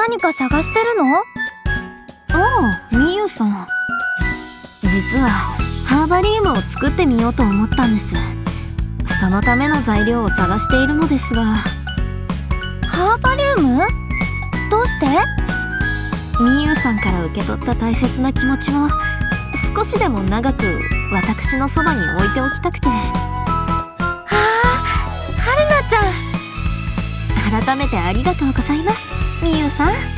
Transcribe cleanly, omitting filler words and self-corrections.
何か探してるの？ ああ、みゆさん。実はハーバリウムを作ってみようと思ったんです。そのための材料を探しているのですが。 ハーバリウム？どうして？ みゆさんから受け取った大切な気持ちを少しでも長く私のそばに置いておきたくて。 はあ、はるなちゃん。 改めてありがとうございます、みゆさん。